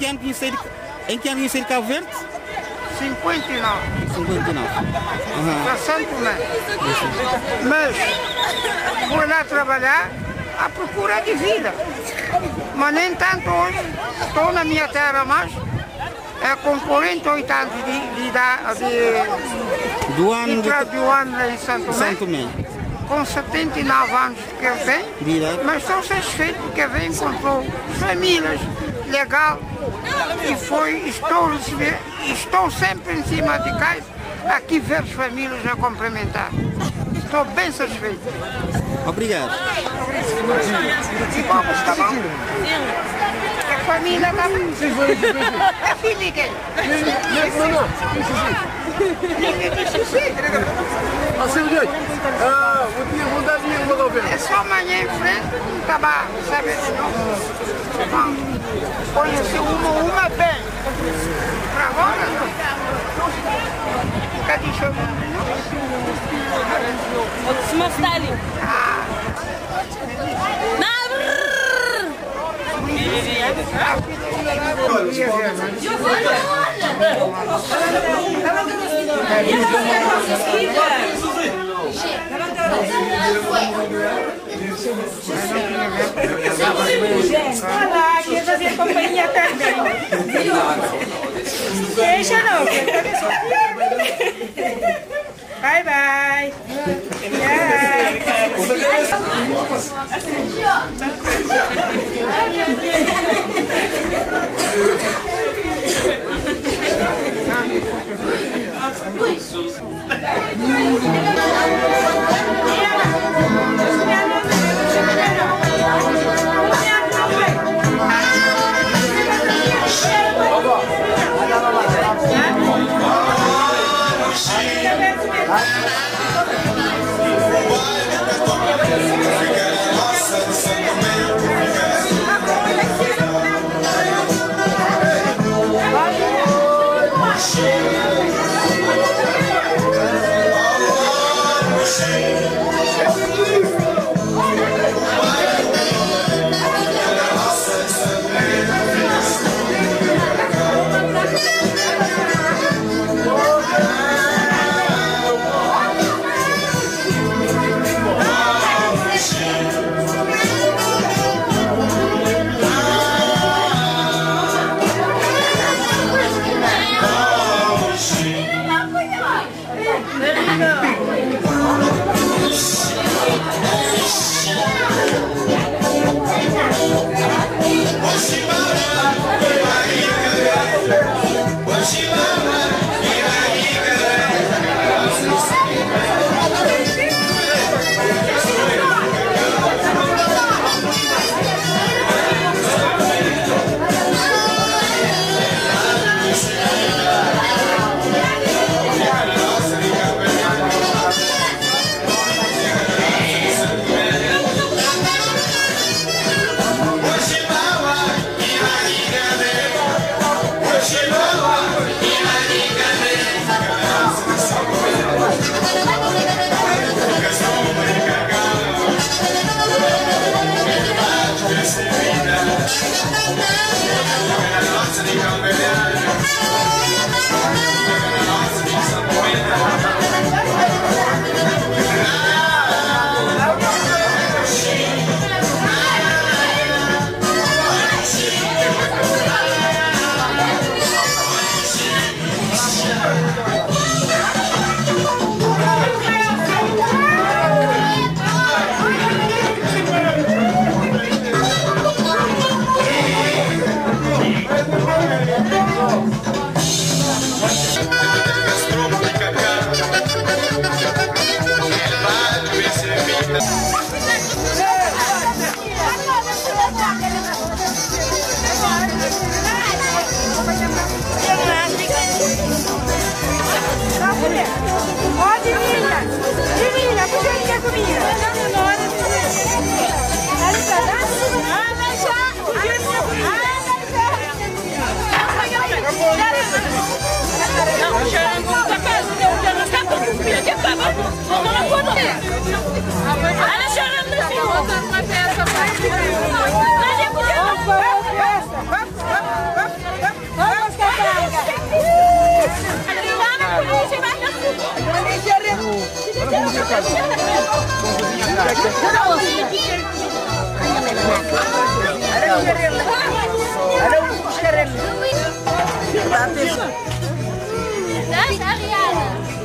ano conheceram Cabo Verde? 59. 59. Para Santo Tomé. Mas fui lá trabalhar à procura de vida. Mas nem tanto hoje. Estou na minha terra, mas com 48 anos de idade Do ano em Santo Tomé. Com 79 anos que eu tenho, mas estou satisfeito porque vem encontrou famílias legal e estou sempre em cima de casa, aqui ver as famílias a cumprimentar. Estou bem satisfeito. Obrigado. E vamos, tá bom? A família tá bom? É filho de quem? É só amanhã em frente, acabar, sabe de novo. Conheci uma bem. Para agora, não. Nunca deixou What's my styling? Olá, quer fazer companhia também. Deixa não. Bye bye. Fica na nossa de Santo Tomé. ده